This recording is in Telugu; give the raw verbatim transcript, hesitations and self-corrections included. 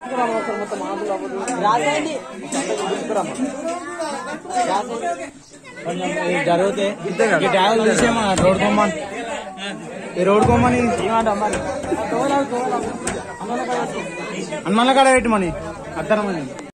రాసేయండి జరిగితే ట్యాగులు తీసేమన్నా రోడ్ కొమ్మని ఈ రోడ్ కొమ్మని హనుమాన్ల కాడ పెట్టి మని అద్దరమని